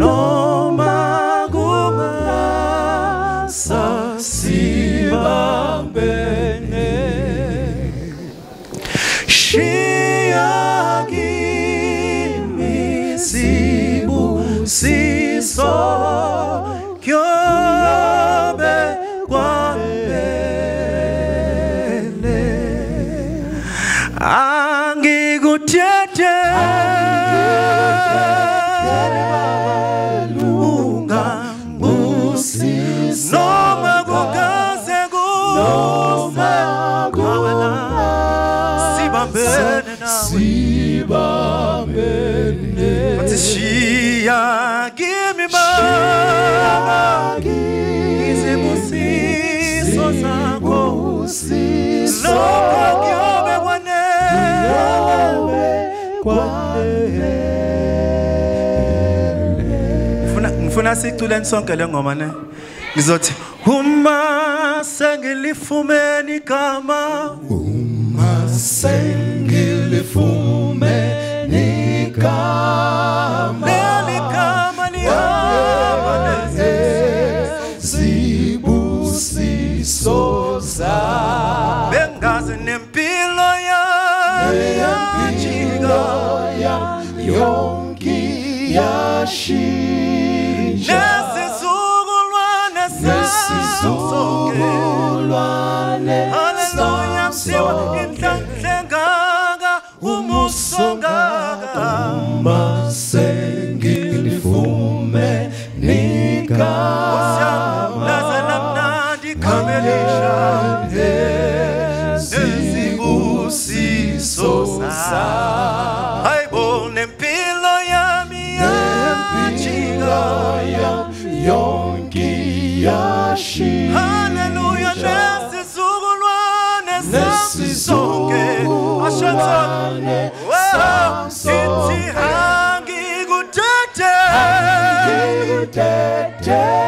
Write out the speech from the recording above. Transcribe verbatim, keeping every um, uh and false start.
noma kungasa sibambene Shia kimi sibusiso kyobe kwabene angikuthethe ungambusiso noma kukaze kufa sibambene sibambene Shia kimi baba izibusiso zakho lokho kyobe kwane ngifuna ngifuna sicule sonke le ngoma ne ngizothi uma sengilifumene igama uma sengilifumene igama neligama lihamba nezibusiso zami bengazi nempilo yami yajika yonke yashintsha nesizukulwane sesizukulwane haleluya msiwa inhlanhlengaka umusongaka uma sengilifumene igama lazalamnandi kamelisha nezibusiso zami ayibone impilo yami yajika yonke yashintsha haleluya nesizukulwane sesizonke ashanzane sithi angikuthethe